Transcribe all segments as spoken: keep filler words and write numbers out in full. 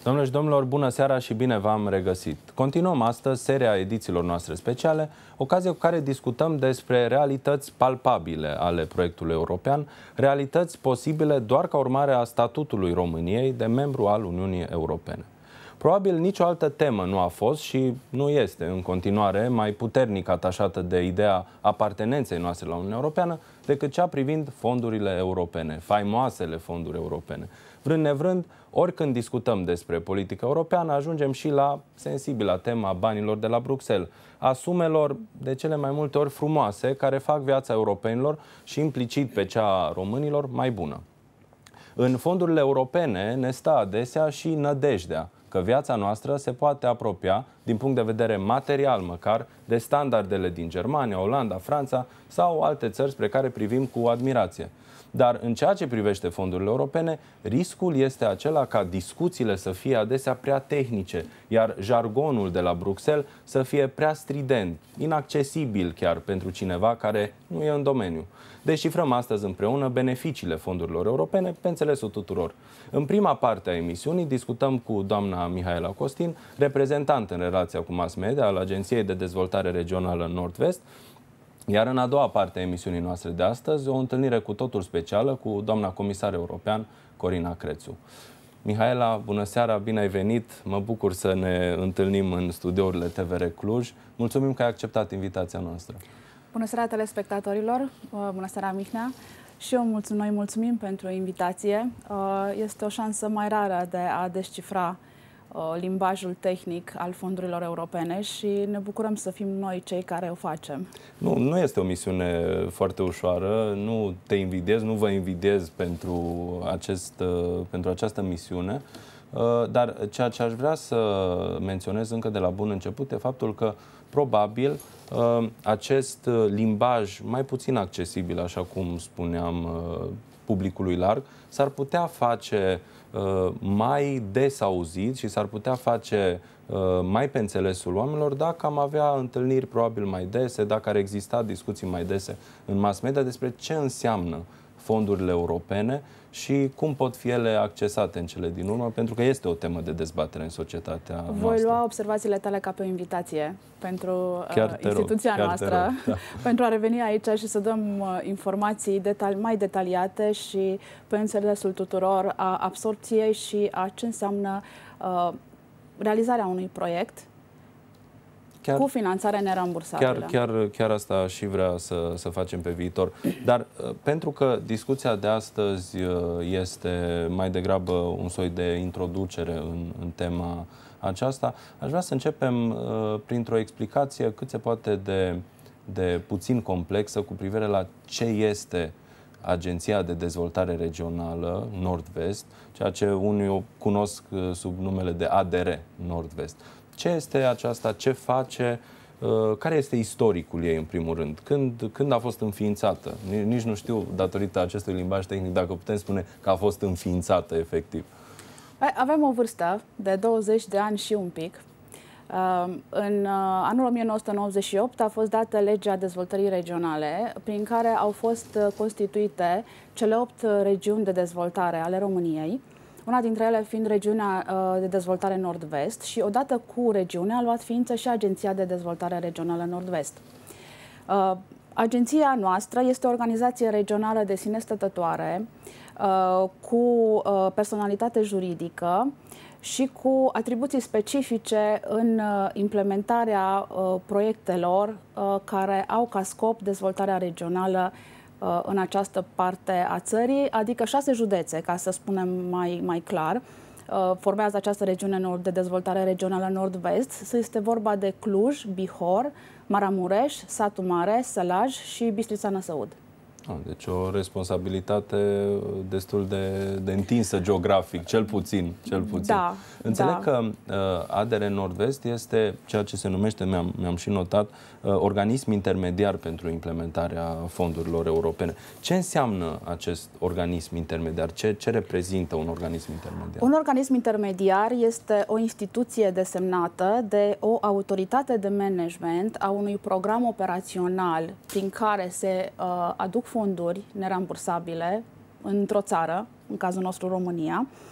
Domnilor și domnilor, bună seara și bine v-am regăsit. Continuăm astăzi seria edițiilor noastre speciale, ocazie cu care discutăm despre realități palpabile ale proiectului european, realități posibile doar ca urmare a statutului României de membru al Uniunii Europene. Probabil nicio altă temă nu a fost și nu este în continuare mai puternic atașată de ideea apartenenței noastre la Uniunea Europeană decât cea privind fondurile europene, faimoasele fonduri europene. Vrând nevrând, oricând discutăm despre politică europeană, ajungem și la sensibila tema banilor de la Bruxelles, a sumelor de cele mai multe ori frumoase care fac viața europenilor și implicit pe cea a românilor mai bună. În fondurile europene ne stă adesea și nădejdea că viața noastră se poate apropia, din punct de vedere material măcar, de standardele din Germania, Olanda, Franța sau alte țări spre care privim cu admirație. Dar în ceea ce privește fondurile europene, riscul este acela ca discuțiile să fie adesea prea tehnice, iar jargonul de la Bruxelles să fie prea strident, inaccesibil chiar pentru cineva care nu e în domeniu. Deșifrăm astăzi împreună beneficiile fondurilor europene pe înțelesul tuturor. În prima parte a emisiunii discutăm cu doamna Mihaela Costin, reprezentant în relația cu mass media al Agenției de Dezvoltare Regională Nord-Vest, iar în a doua parte a emisiunii noastre de astăzi, o întâlnire cu totul specială cu doamna comisar european Corina Crețu. Mihaela, bună seara, bine ai venit, mă bucur să ne întâlnim în studiourile T V R Cluj. Mulțumim că ai acceptat invitația noastră. Bună seara telespectatorilor, bună seara Mihnea. Și eu mulțum, noi mulțumim pentru invitație. Este o șansă mai rară de a descifra limbajul tehnic al fondurilor europene și ne bucurăm să fim noi cei care o facem. Nu, nu este o misiune foarte ușoară, nu te invidiez, nu vă invidiez pentru, acest, pentru această misiune, dar ceea ce aș vrea să menționez încă de la bun început e faptul că probabil acest limbaj mai puțin accesibil, așa cum spuneam, publicului larg, s-ar putea face mai des auzit și s-ar putea face mai pe înțelesul oamenilor dacă am avea întâlniri probabil mai dese, dacă ar exista discuții mai dese în mass media despre ce înseamnă fondurile europene și cum pot fi ele accesate în cele din urmă, pentru că este o temă de dezbatere în societatea noastră. Voi lua observațiile tale ca pe o invitație pentru uh, instituția rog, noastră, da. pentru a reveni aici și să dăm uh, informații detali mai detaliate și pe înțelesul tuturor a absorpției și a ce înseamnă uh, realizarea unui proiect Chiar, cu finanțare nerambursabilă. Chiar, chiar, chiar asta și vrea să, să facem pe viitor. Dar pentru că discuția de astăzi este mai degrabă un soi de introducere în, în tema aceasta, aș vrea să începem uh, printr-o explicație cât se poate de, de puțin complexă cu privire la ce este Agenția de Dezvoltare Regională Nord-Vest, ceea ce unii o cunosc sub numele de A D R Nord-Vest. Ce este aceasta? Ce face? Care este istoricul ei, în primul rând? Când, când a fost înființată? Nici nu știu, datorită acestui limbaj tehnic, dacă putem spune că a fost înființată, efectiv. Avem o vârstă de douăzeci de ani și un pic. În anul o mie nouă sute nouăzeci și opt a fost dată legea dezvoltării regionale, prin care au fost constituite cele opt regiuni de dezvoltare ale României, una dintre ele fiind regiunea de dezvoltare Nord-Vest și odată cu regiunea a luat ființă și Agenția de Dezvoltare Regională Nord-Vest. Agenția noastră este o organizație regională de sine stătătoare, cu personalitate juridică și cu atribuții specifice în implementarea proiectelor care au ca scop dezvoltarea regională în această parte a țării, adică șase județe, ca să spunem mai, mai clar, formează această regiune de dezvoltare regională Nord-Vest. Este vorba de Cluj, Bihor, Maramureș, Satu Mare, Sălaj și Bistrița-Năsăud. Deci o responsabilitate destul de, de întinsă geografic, cel puțin. Cel puțin. Da, Înțeleg da. că uh, A D R Nord-Vest este ceea ce se numește, mi-am mi-am și notat, uh, organism intermediar pentru implementarea fondurilor europene. Ce înseamnă acest organism intermediar? Ce, ce reprezintă un organism intermediar? Un organism intermediar este o instituție desemnată de o autoritate de management a unui program operațional prin care se uh, aduc fonduri nerambursabile într-o țară, în cazul nostru România,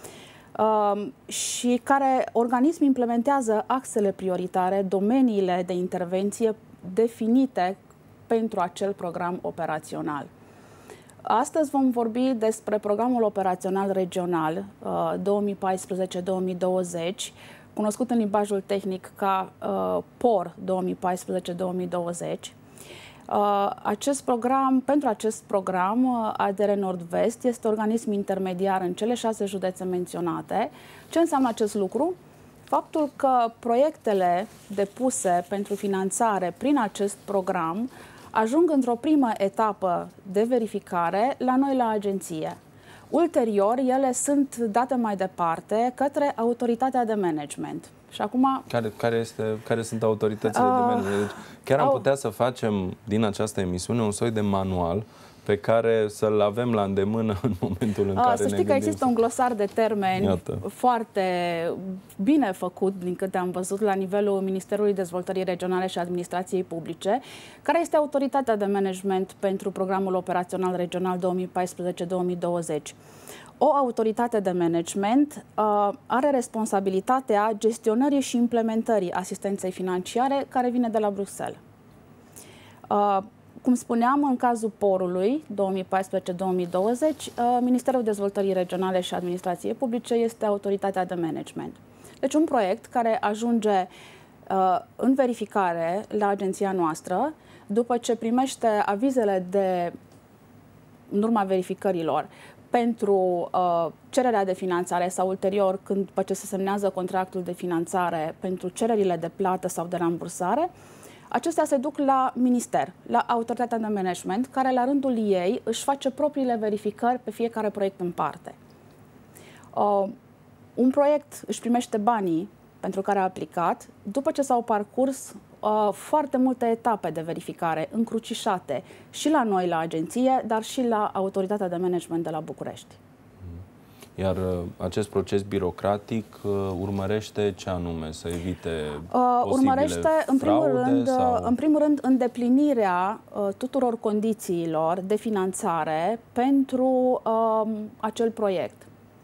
uh, și care organism implementează axele prioritare, domeniile de intervenție definite pentru acel program operațional. Astăzi vom vorbi despre programul operațional regional uh, două mii paisprezece două mii douăzeci, cunoscut în limbajul tehnic ca uh, P O R două mii paisprezece două mii douăzeci. Uh, acest program, pentru acest program, uh, A D R Nord-Vest este organism intermediar în cele șase județe menționate. Ce înseamnă acest lucru? Faptul că proiectele depuse pentru finanțare prin acest program ajung într-o primă etapă de verificare la noi la agenție. Ulterior, ele sunt date mai departe către autoritatea de management. Și acum... Care, care, este, care sunt autoritățile uh, de management? Deci, chiar am au... putea să facem din această emisiune un soi de manual pe care să-l avem la îndemână în momentul în uh, care să ne știi că există un glosar de termeni Iată. foarte bine făcut, din câte am văzut, la nivelul Ministerului Dezvoltării Regionale și Administrației Publice, care este autoritatea de management pentru programul operațional regional două mii paisprezece două mii douăzeci. O autoritate de management uh, are responsabilitatea gestionării și implementării asistenței financiare care vine de la Bruxelles. Uh, cum spuneam, în cazul P O R-ului două mii paisprezece două mii douăzeci, uh, Ministerul Dezvoltării Regionale și Administrației Publice este autoritatea de management. Deci un proiect care ajunge uh, în verificare la agenția noastră, după ce primește avizele de, în urma verificărilor, pentru uh, cererea de finanțare sau ulterior, când, după ce se semnează contractul de finanțare pentru cererile de plată sau de rambursare, acestea se duc la minister, la autoritatea de management, care la rândul ei își face propriile verificări pe fiecare proiect în parte. Uh, un proiect își primește banii pentru care a aplicat, după ce s-au parcurs uh, foarte multe etape de verificare încrucișate și la noi la agenție, dar și la autoritatea de management de la București. Iar uh, acest proces birocratic uh, urmărește ce anume? Să evite uh, urmărește, în primul, rând, sau... în primul rând, îndeplinirea uh, tuturor condițiilor de finanțare pentru uh, acel proiect.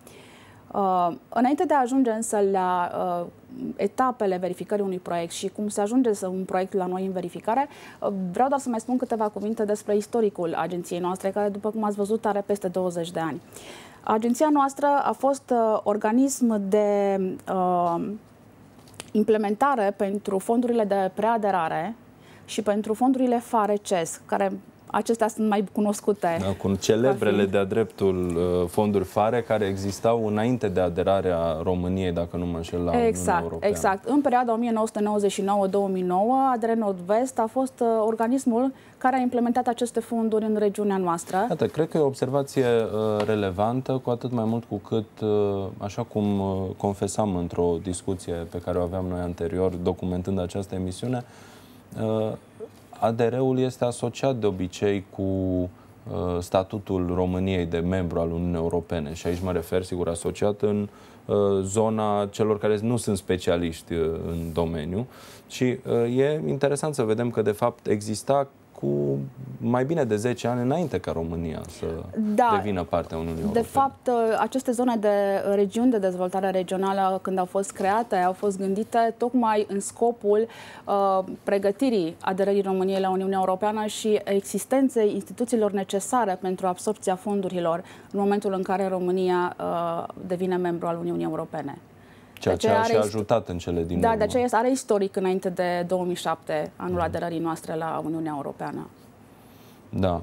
Uh, înainte de a ajunge însă la uh, etapele verificării unui proiect și cum se ajunge să un proiect la noi în verificare, uh, vreau doar să mai spun câteva cuvinte despre istoricul agenției noastre, care, după cum ați văzut, are peste douăzeci de ani. Agenția noastră a fost uh, organism de uh, implementare pentru fondurile de preaderare și pentru fondurile F A R E C E S, care acestea sunt mai cunoscute. Da, cu celebrele de-a dreptul fonduri F A R E care existau înainte de aderarea României, dacă nu mă înșel, la Uniunea Europeană. Exact. În perioada o mie nouă sute nouăzeci și nouă două mii nouă, A D R Nord-Vest a fost uh, organismul care a implementat aceste fonduri în regiunea noastră. Iată, cred că e o observație uh, relevantă, cu atât mai mult cu cât, uh, așa cum uh, confesam într-o discuție pe care o aveam noi anterior, documentând această emisiune, uh, A D R-ul este asociat de obicei cu uh, statutul României de membru al Uniunii Europene și aici mă refer, sigur, asociat în uh, zona celor care nu sunt specialiști uh, în domeniu și uh, e interesant să vedem că de fapt exista cu mai bine de zece ani înainte ca România să da, devină parte a Uniunii Europene. De fapt, aceste zone de regiuni de dezvoltare regională, când au fost create, au fost gândite tocmai în scopul uh, pregătirii aderării României la Uniunea Europeană și existenței instituțiilor necesare pentru absorbția fondurilor în momentul în care România uh, devine membru al Uniunii Europene. Ceea ce a și ajutat în cele din Da, urmă. de aceea are istoric înainte de două mii șapte, anul aderării noastre la Uniunea Europeană. Da.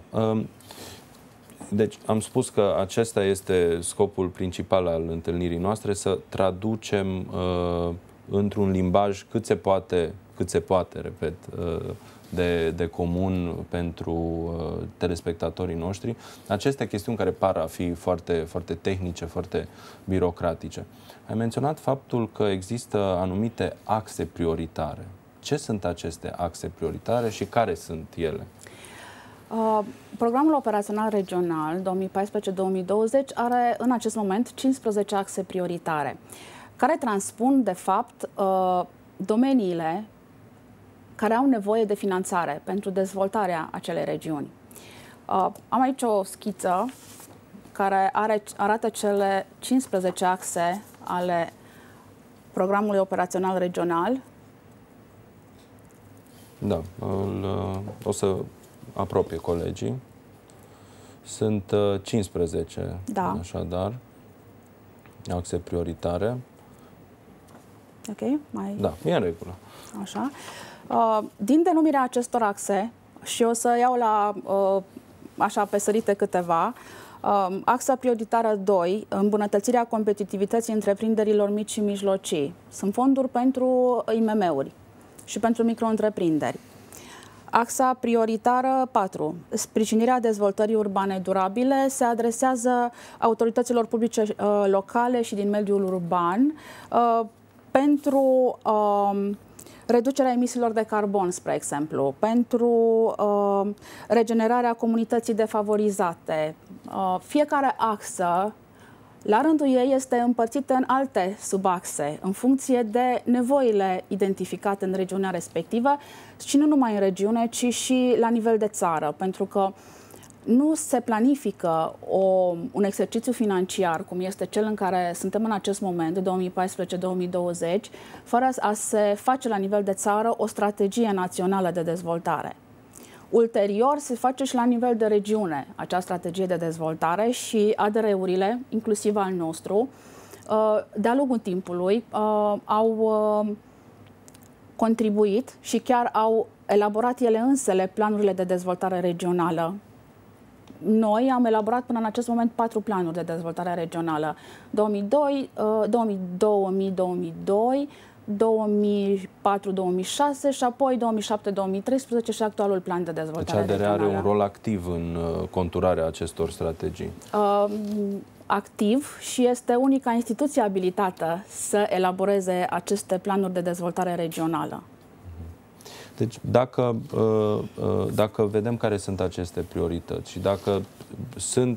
Deci am spus că acesta este scopul principal al întâlnirii noastre, să traducem uh, într-un limbaj cât se poate, cât se poate, repet, uh, de, de comun pentru uh, telespectatorii noștri, aceste chestiuni care par a fi foarte, foarte tehnice, foarte birocratice. Ai menționat faptul că există anumite axe prioritare. Ce sunt aceste axe prioritare și care sunt ele? Uh, programul operațional regional două mii paisprezece două mii douăzeci are în acest moment cincisprezece axe prioritare, care transpun, de fapt, uh, domeniile care au nevoie de finanțare pentru dezvoltarea acelei regiuni. Uh, am aici o schiță care are, arată cele cincisprezece axe ale programului operațional regional. Da, îl, o să apropie colegii. Sunt cincisprezece, da. Așadar, axe prioritare. Ok, mai... Da, e în regulă. Așa. Din denumirea acestor axe, și o să iau la, așa, pe sărite câteva, axa prioritară doi, îmbunătățirea competitivității întreprinderilor mici și mijlocii. Sunt fonduri pentru I M M-uri și pentru micro-întreprinderi. Axa prioritară patru, sprijinirea dezvoltării urbane durabile, se adresează autorităților publice uh, locale și din mediul urban uh, pentru uh, reducerea emisiilor de carbon, spre exemplu, pentru uh, regenerarea comunității defavorizate. Uh, fiecare axă, la rândul ei, este împărțită în alte subaxe, în funcție de nevoile identificate în regiunea respectivă și nu numai în regiune, ci și la nivel de țară, pentru că nu se planifică o, un exercițiu financiar, cum este cel în care suntem în acest moment, două mii paisprezece două mii douăzeci, fără a se face la nivel de țară o strategie națională de dezvoltare. Ulterior, se face și la nivel de regiune acea strategie de dezvoltare și A D R-urile, inclusiv al nostru, de-a lungul timpului au contribuit și chiar au elaborat ele însele planurile de dezvoltare regională. Noi am elaborat până în acest moment patru planuri de dezvoltare regională. două mii doi, două mii doi, două mii doi, două mii patru două mii șase și apoi două mii șapte două mii treisprezece și actualul plan de dezvoltare regională. Deci A D R regională. are un rol activ în conturarea acestor strategii. Uh, activ și este unica instituție abilitată să elaboreze aceste planuri de dezvoltare regională. Deci dacă, dacă vedem care sunt aceste priorități și dacă sunt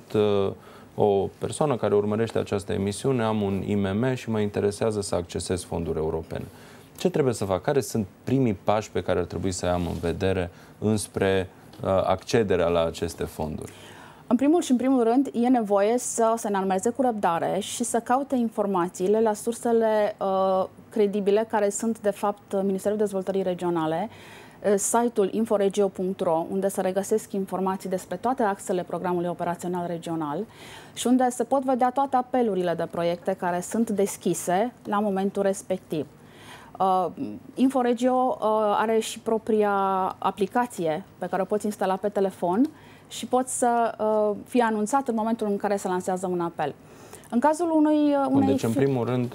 o persoană care urmărește această emisiune, am un I M M și mă interesează să accesez fonduri europene, ce trebuie să fac? Care sunt primii pași pe care ar trebui să am în vedere înspre accederea la aceste fonduri? În primul și în primul rând, e nevoie să se înarmeze cu răbdare și să caute informațiile la sursele uh, credibile, care sunt, de fapt, Ministerul Dezvoltării Regionale, uh, site-ul inforegio punct ro, unde se regăsesc informații despre toate axele programului operațional regional și unde se pot vedea toate apelurile de proiecte care sunt deschise la momentul respectiv. Uh, Inforegio uh, are și propria aplicație pe care o poți instala pe telefon și poți să uh, fie anunțat în momentul în care se lansează un apel. În cazul unui... unei Deci, în primul rând,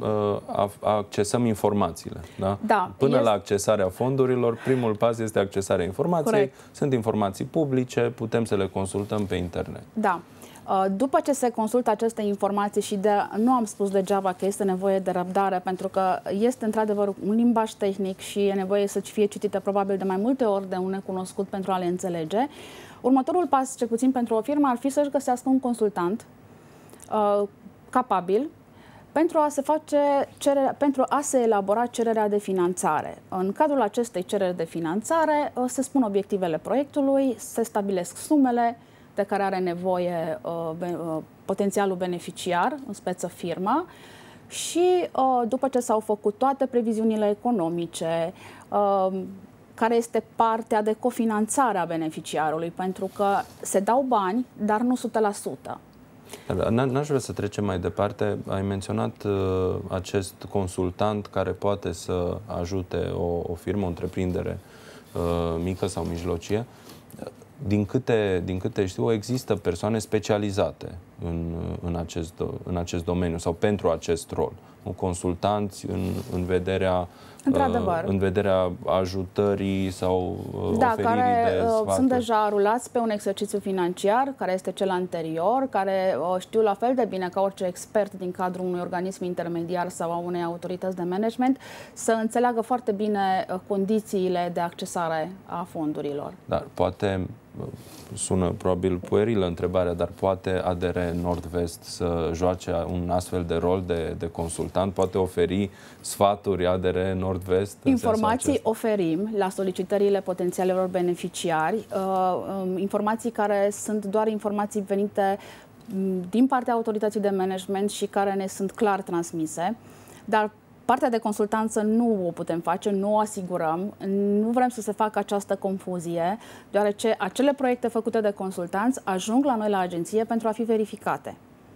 uh, accesăm informațiile. Da? Da, Până este... la accesarea fondurilor, primul pas este accesarea informației. Corect. Sunt informații publice, putem să le consultăm pe internet. Da. După ce se consultă aceste informații și de, nu am spus degeaba că este nevoie de răbdare, pentru că este într-adevăr un limbaj tehnic și e nevoie să fie citite probabil de mai multe ori de un necunoscut pentru a le înțelege. Următorul pas, cel puțin pentru o firmă, ar fi să-și găsească un consultant uh, capabil pentru a se face cerere, pentru a se elabora cererea de finanțare. În cadrul acestei cereri de finanțare uh, se spun obiectivele proiectului, se stabilesc sumele de care are nevoie uh, be, uh, potențialul beneficiar, în speță firma, și uh, după ce s-au făcut toate previziunile economice, uh, care este partea de cofinanțare a beneficiarului, pentru că se dau bani, dar nu o sută la sută. N-aș vrea să trecem mai departe. Ai menționat uh, acest consultant care poate să ajute o, o firmă, o întreprindere uh, mică sau mijlocie. Din câte, din câte știu, există persoane specializate în, în, acest, în acest domeniu sau pentru acest rol. Consultanți în, în vederea Într-adevăr. în vederea ajutării sau da, oferirii care de sfaturi. Sunt deja rulați pe un exercițiu financiar, care este cel anterior, care știu la fel de bine ca orice expert din cadrul unui organism intermediar sau a unei autorități de management să înțeleagă foarte bine condițiile de accesare a fondurilor. Dar poate, sună probabil puerilă întrebarea, dar poate A D R Nord-Vest să joace un astfel de rol de, de consultant? Poate oferi sfaturi A D R Nord-Vest? Informații oferim la solicitările potențialilor beneficiari, uh, informații care sunt doar informații venite din partea autorității de management și care ne sunt clar transmise, dar partea de consultanță nu o putem face, nu o asigurăm, nu vrem să se facă această confuzie, deoarece acele proiecte făcute de consultanți ajung la noi la agenție pentru a fi verificate.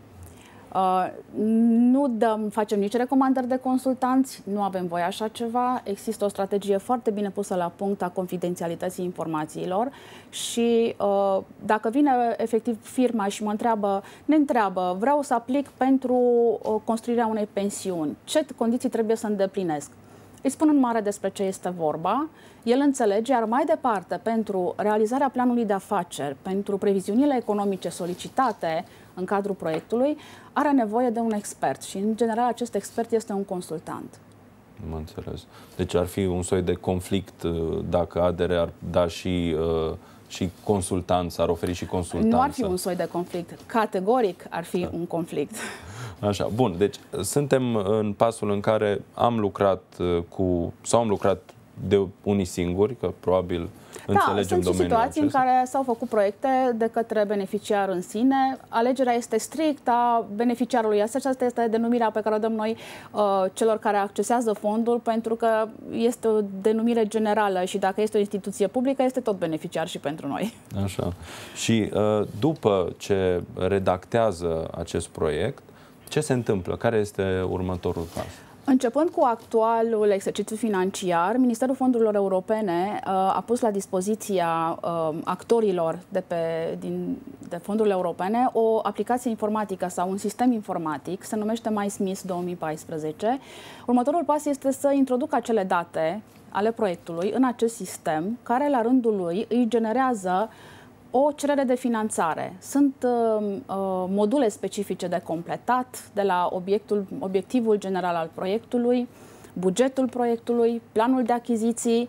Uh, nu dăm, facem nici recomandări de consultanți, nu avem voie așa ceva, există o strategie foarte bine pusă la punct a confidențialității informațiilor și uh, dacă vine efectiv firma și mă întreabă, ne întreabă, vreau să aplic pentru uh, construirea unei pensiuni, ce condiții trebuie să îndeplinesc? Îi spun în mare despre ce este vorba, el înțelege, iar mai departe, pentru realizarea planului de afaceri, pentru previziunile economice solicitate în cadrul proiectului, are nevoie de un expert și, în general, acest expert este un consultant. Mă înțeles. Deci ar fi un soi de conflict dacă A D R ar da și, uh, și consultanță, ar oferi și consultanță. Nu ar fi un soi de conflict. Categoric ar fi da. un conflict. Așa, bun. Deci suntem în pasul în care am lucrat cu, sau am lucrat de unii singuri, că probabil da, înțelegem domeniul situații acesta. în care s-au făcut proiecte de către beneficiar în sine. Alegerea este strictă a beneficiarului. Asta este denumirea pe care o dăm noi uh, celor care accesează fondul, pentru că este o denumire generală și dacă este o instituție publică, este tot beneficiar și pentru noi. Așa. Și uh, după ce redactează acest proiect, ce se întâmplă? Care este următorul pas? Începând cu actualul exercițiu financiar, Ministerul Fondurilor Europene uh, a pus la dispoziția uh, actorilor de, pe, din, de fondurile europene o aplicație informatică sau un sistem informatic, se numește MySmith două mii paisprezece. Următorul pas este să introducă acele date ale proiectului în acest sistem, care la rândul lui îi generează o cerere de finanțare. Sunt uh, uh, module specifice de completat, de la obiectul, obiectivul general al proiectului, bugetul proiectului, planul de achiziții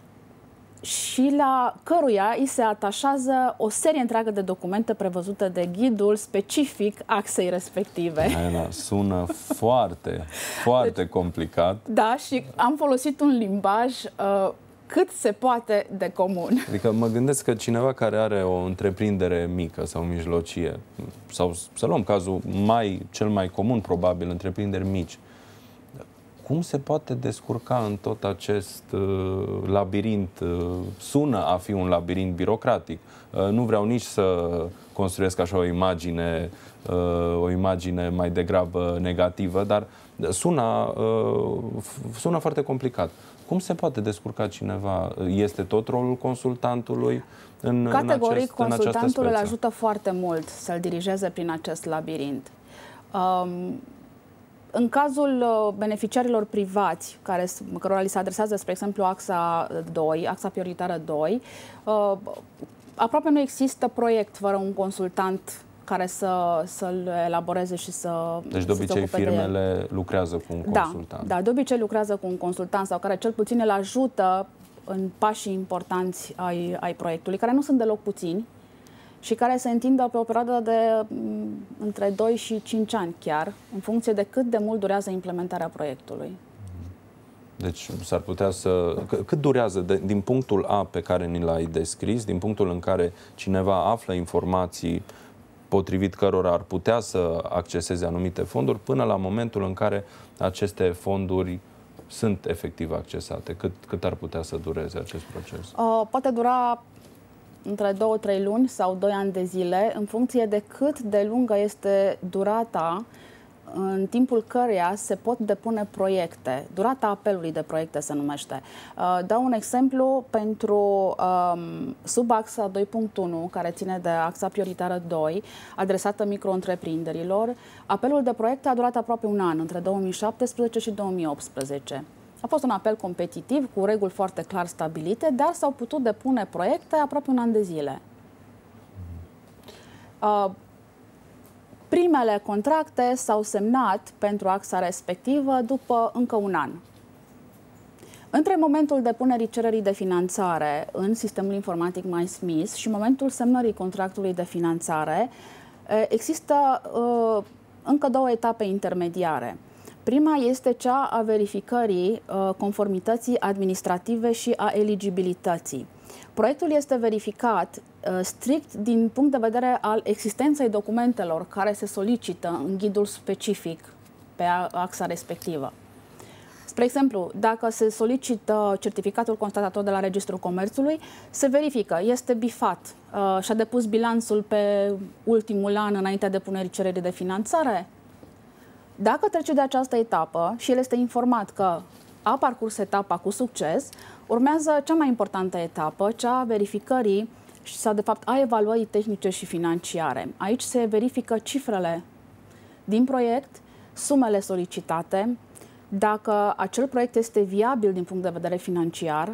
și la căruia îi se atașează o serie întreagă de documente prevăzute de ghidul specific axei respective. Aia, sună foarte, foarte deci, complicat. Da, și am folosit un limbaj uh, cât se poate de comun. Adică mă gândesc că cineva care are o întreprindere mică sau mijlocie, sau să luăm cazul mai, cel mai comun probabil, întreprinderi mici, cum se poate descurca în tot acest uh, labirint? Uh, sună a fi un labirint birocratic. Uh, nu vreau nici să construiesc așa o imagine, uh, o imagine mai degrabă negativă, dar sună, uh, sună foarte complicat. Cum se poate descurca cineva? Este tot rolul consultantului în, Categoric, în, acest, consultantul în îl ajută foarte mult să-l dirigeze prin acest labirint. Um, în cazul beneficiarilor privați, care, cărora li se adresează, spre exemplu, axa doi, axa prioritară doi, uh, aproape nu există proiect fără un consultant care să, să-l elaboreze și să Deci de obicei firmele lucrează cu un consultant. Da, da, de obicei lucrează cu un consultant sau care cel puțin îl ajută în pașii importanți ai, ai proiectului, care nu sunt deloc puțini și care se întindă pe o perioadă de m, între doi și cinci ani chiar, în funcție de cât de mult durează implementarea proiectului. Deci s-ar putea să... Cât durează de, din punctul A pe care ni l-ai descris, din punctul în care cineva află informații potrivit cărora ar putea să acceseze anumite fonduri, până la momentul în care aceste fonduri sunt efectiv accesate? Cât, cât ar putea să dureze acest proces? Uh, poate dura între două, trei luni sau doi ani de zile, în funcție de cât de lungă este durata în timpul căreia se pot depune proiecte. Durata apelului de proiecte se numește. Dau un exemplu pentru um, subaxa doi punct unu, care ține de axa prioritară doi, adresată micro-întreprinderilor. Apelul de proiecte a durat aproape un an, între două mii șaptesprezece și două mii optsprezece. A fost un apel competitiv, cu reguli foarte clar stabilite, dar s-au putut depune proiecte aproape un an de zile. Uh, Primele contracte s-au semnat pentru axa respectivă după încă un an. Între momentul depunerii cererii de finanțare în sistemul informatic MySmith și momentul semnării contractului de finanțare, există uh, încă două etape intermediare. Prima este cea a verificării uh, conformității administrative și a eligibilității. Proiectul este verificat uh, strict din punct de vedere al existenței documentelor care se solicită în ghidul specific pe axa respectivă. Spre exemplu, dacă se solicită certificatul constatator de la Registrul Comerțului, se verifică, este bifat uh, și-a depus bilanțul pe ultimul an înaintea depunerii cererii de finanțare. Dacă trece de această etapă și el este informat că a parcurs etapa cu succes, urmează cea mai importantă etapă, cea a verificării sau, de fapt, a evaluării tehnice și financiare. Aici se verifică cifrele din proiect, sumele solicitate, dacă acel proiect este viabil din punct de vedere financiar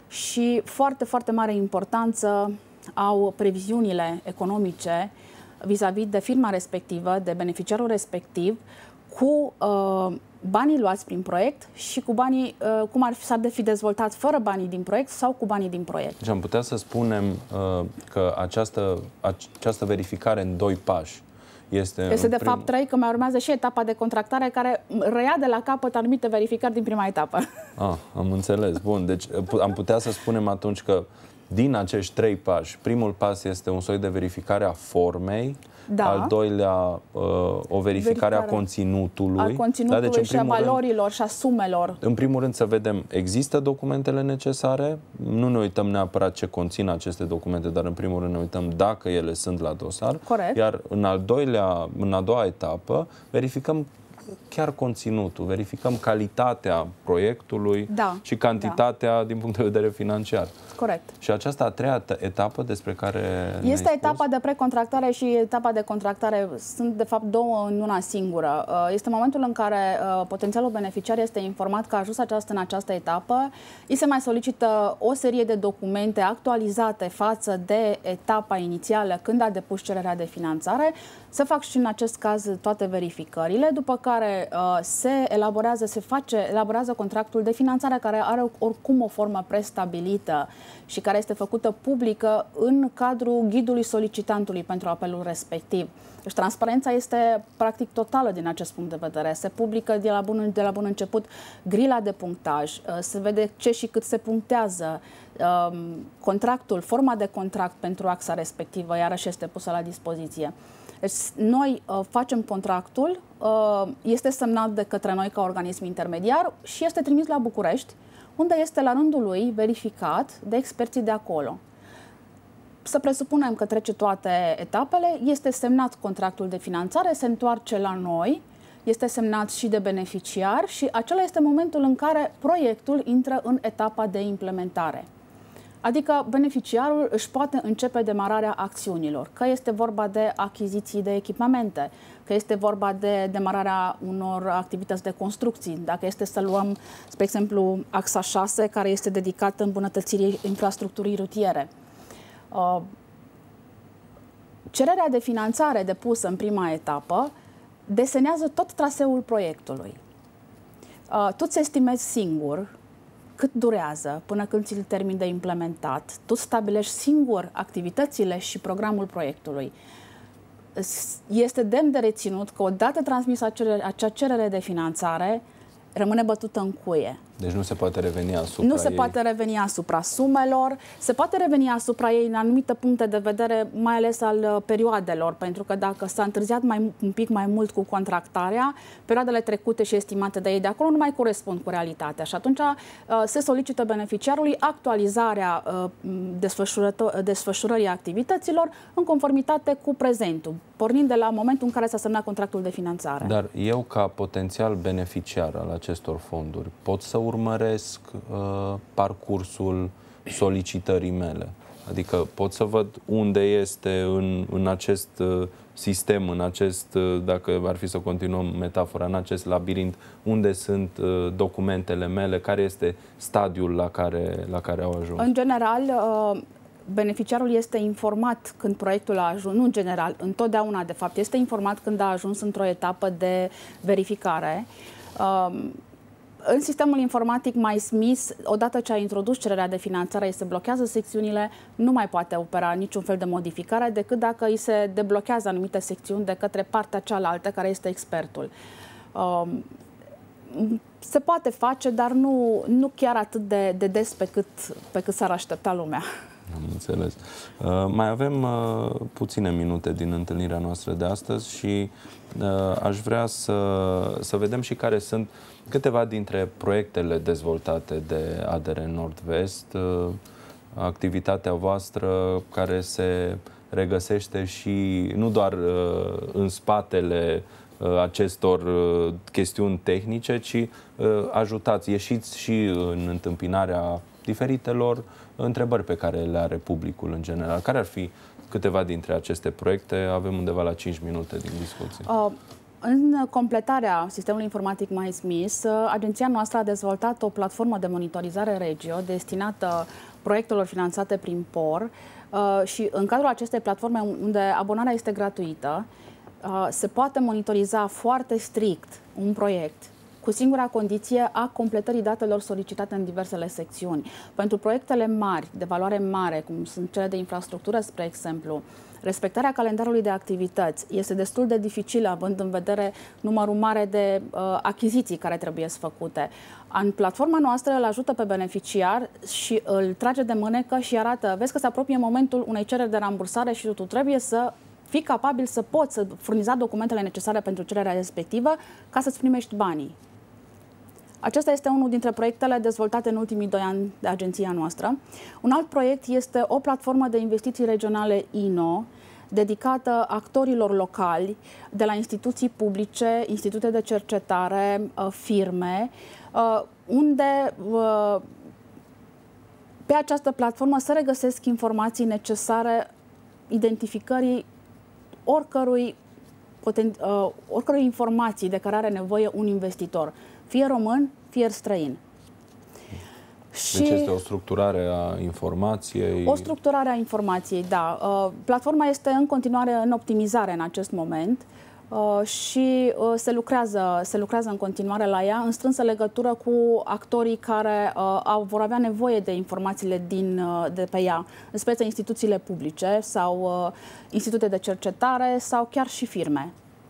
și foarte, foarte mare importanță au previziunile economice vis-a-vis de firma respectivă, de beneficiarul respectiv, cu uh, banii luați prin proiect și cu banii, uh, cum ar fi, s-ar fi dezvoltat fără banii din proiect sau cu banii din proiect. Deci am putea să spunem uh, că această, această verificare în doi pași este... Este de prim... fapt trei, că mai urmează și etapa de contractare care reia de la capăt anumite verificări din prima etapă. Ah, am înțeles. Bun, deci am putea să spunem atunci că din acești trei pași, primul pas este un soi de verificare a formei, da. Al doilea, uh, o verificare, verificare a conținutului. A conținutului da, deci, și a valorilor rând, și a sumelor. În primul rând să vedem, există documentele necesare? Nu ne uităm neapărat ce conțin aceste documente, dar în primul rând ne uităm dacă ele sunt la dosar. Corect. Iar în, al doilea, în a doua etapă verificăm chiar conținutul, verificăm calitatea proiectului da, și cantitatea da. din punct de vedere financiar. Corect. Și această a treia etapă despre care este etapa de precontractare și etapa de contractare. Sunt, de fapt, două în una singură. Este momentul în care potențialul beneficiar este informat că a ajuns această, în această etapă. Îi se mai solicită o serie de documente actualizate față de etapa inițială când a depus cererea de finanțare. Se fac și în acest caz toate verificările, după care uh, se elaborează, se face, elaborează contractul de finanțare care are oricum o formă prestabilită și care este făcută publică în cadrul ghidului solicitantului pentru apelul respectiv. Deci transparența este practic totală din acest punct de vedere. Se publică de la bun, de la bun început grila de punctaj, uh, se vede ce și cât se punctează, uh, contractul, forma de contract pentru axa respectivă, iarăși este pusă la dispoziție. Deci noi uh, facem contractul, uh, este semnat de către noi ca organism intermediar și este trimis la București, unde este la rândul lui verificat de experții de acolo. Să presupunem că trece toate etapele, este semnat contractul de finanțare, se întoarce la noi, este semnat și de beneficiar și acela este momentul în care proiectul intră în etapa de implementare. Adică beneficiarul își poate începe demararea acțiunilor, că este vorba de achiziții de echipamente, că este vorba de demararea unor activități de construcții, dacă este să luăm, spre exemplu, axa șase, care este dedicată îmbunătățirii infrastructurii rutiere. Cererea de finanțare depusă în prima etapă desenează tot traseul proiectului. Tu îți estimezi singur cât durează până când ți-l termin de implementat. Tu stabilești singur activitățile și programul proiectului. Este demn de reținut că odată transmisă acea cerere de finanțare, rămâne bătută în cuie. Deci nu se poate reveni asupra Nu se ei. poate reveni asupra sumelor, se poate reveni asupra ei în anumite puncte de vedere, mai ales al perioadelor, pentru că dacă s-a întârziat mai, un pic mai mult cu contractarea, perioadele trecute și estimate de ei de acolo nu mai corespund cu realitatea și atunci uh, se solicită beneficiarului actualizarea uh, desfășurării activităților în conformitate cu prezentul, pornind de la momentul în care s-a semnat contractul de finanțare. Dar eu, ca potențial beneficiar al acestor fonduri, pot să urmăresc uh, parcursul solicitării mele. Adică pot să văd unde este în, în acest uh, sistem, în acest, uh, dacă ar fi să continuăm metafora, în acest labirint, unde sunt uh, documentele mele, care este stadiul la care, la care au ajuns. În general, uh, beneficiarul este informat când proiectul a ajuns, nu în general, întotdeauna de fapt, este informat când a ajuns într-o etapă de verificare. Uh, În sistemul informatic MySmith, odată ce a introdus cererea de finanțare, îi se blochează secțiunile, nu mai poate opera niciun fel de modificare decât dacă îi se deblochează anumite secțiuni de către partea cealaltă, care este expertul. Um, se poate face, dar nu, nu chiar atât de, de des pe cât, pe cât s-ar aștepta lumea. Am înțeles. Uh, mai avem uh, puține minute din întâlnirea noastră de astăzi și uh, aș vrea să, să vedem și care sunt câteva dintre proiectele dezvoltate de A D R Nord-Vest, uh, activitatea voastră care se regăsește și nu doar uh, în spatele uh, acestor uh, chestiuni tehnice, ci uh, ajutați, ieșiți și în întâmpinarea diferitelor întrebări pe care le are publicul în general. Care ar fi câteva dintre aceste proiecte? Avem undeva la cinci minute din discuție. Uh. În completarea sistemului informatic MySmith, agenția noastră a dezvoltat o platformă de monitorizare Regio destinată proiectelor finanțate prin P O R și în cadrul acestei platforme, unde abonarea este gratuită, se poate monitoriza foarte strict un proiect cu singura condiție a completării datelor solicitate în diversele secțiuni. Pentru proiectele mari, de valoare mare, cum sunt cele de infrastructură, spre exemplu, respectarea calendarului de activități este destul de dificilă, având în vedere numărul mare de uh, achiziții care trebuie să făcute. În platforma noastră îl ajută pe beneficiar și îl trage de mânecă și arată, vezi că se apropie momentul unei cereri de rambursare și tu trebuie să fii capabil să poți să furniza documentele necesare pentru cererea respectivă ca să-ți primești banii. Acesta este unul dintre proiectele dezvoltate în ultimii doi ani de agenția noastră. Un alt proiect este o platformă de investiții regionale I N O, dedicată actorilor locali, de la instituții publice, institute de cercetare, firme, unde pe această platformă se regăsesc informații necesare identificării oricărui, oricărui informații de care are nevoie un investitor, fie român, fie străin. Deci este o structurare a informației? O structurare a informației, da. Platforma este în continuare în optimizare în acest moment și se lucrează, se lucrează în continuare la ea, în strânsă legătură cu actorii care vor avea nevoie de informațiile din, de pe ea, în speță instituțiile publice sau institute de cercetare sau chiar și firme.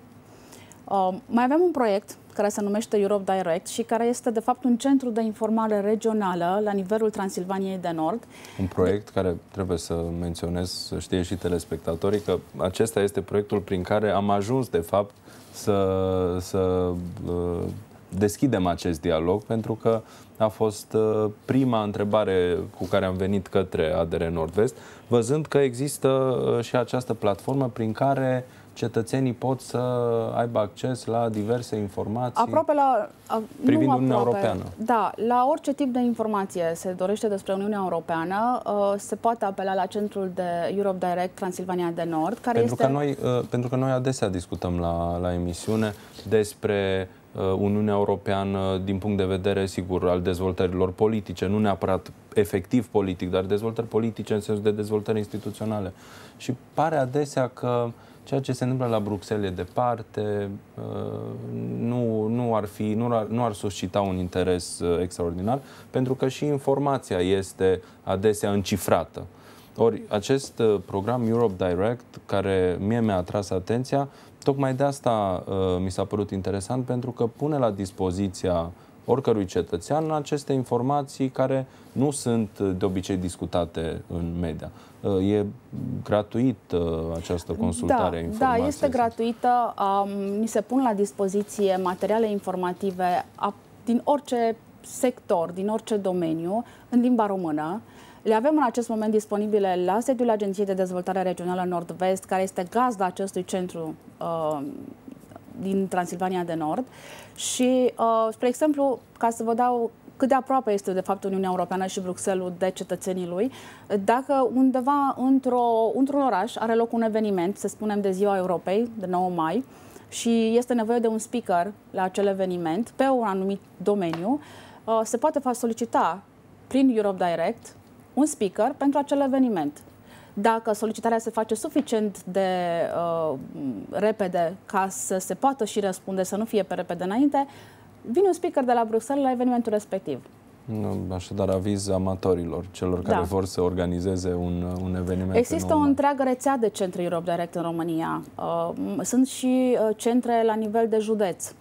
Mai avem un proiect care se numește Europe Direct și care este de fapt un centru de informare regională la nivelul Transilvaniei de Nord. Un proiect care trebuie să menționez, să știe și telespectatorii, că acesta este proiectul prin care am ajuns de fapt să, să uh, deschidem acest dialog, pentru că a fost uh, prima întrebare cu care am venit către A D R Nord-Vest, văzând că există uh, și această platformă prin care cetățenii pot să aibă acces la diverse informații aproape la, a, privind nu Uniunea aproape, Europeană. Da, la orice tip de informație se dorește despre Uniunea Europeană, uh, se poate apela la centrul de Europe Direct Transilvania de Nord, care pentru este... Că noi, uh, pentru că noi adesea discutăm la, la emisiune despre uh, Uniunea Europeană din punct de vedere, sigur, al dezvoltărilor politice, nu neapărat efectiv politic, dar dezvoltări politice în sensul de dezvoltări instituționale. Și pare adesea că ceea ce se întâmplă la Bruxelles e departe, nu, nu, ar fi, nu, ar, nu ar suscita un interes extraordinar, pentru că și informația este adesea încifrată. Ori acest program Europe Direct, care mie mi-a atras atenția, tocmai de asta mi s-a părut interesant, pentru că pune la dispoziția oricărui cetățean aceste informații care nu sunt de obicei discutate în media. E gratuit această consultare da, a informației? Da, este gratuită. Um, ni se pun la dispoziție materiale informative a, din orice sector, din orice domeniu, în limba română. Le avem în acest moment disponibile la sediul Agenției de Dezvoltare Regională Nord-Vest, care este gazda acestui centru uh, din Transilvania de Nord. Și, uh, spre exemplu, ca să vă dau cât de aproape este, de fapt, Uniunea Europeană și Bruxelles de cetățenii lui, dacă undeva într-o, într-un oraș are loc un eveniment, să spunem de Ziua Europei, de nouă mai, și este nevoie de un speaker la acel eveniment, pe un anumit domeniu, uh, se poate solicita prin Europe Direct un speaker pentru acel eveniment. Dacă solicitarea se face suficient de uh, repede ca să se poată și răspunde, să nu fie pe repede înainte, vine un speaker de la Bruxelles la evenimentul respectiv. Așadar, aviz amatorilor, celor care da. vor să organizeze un, un eveniment. Există o întreagă rețea de centre Europe Direct în România. Uh, sunt și uh, centre la nivel de județ.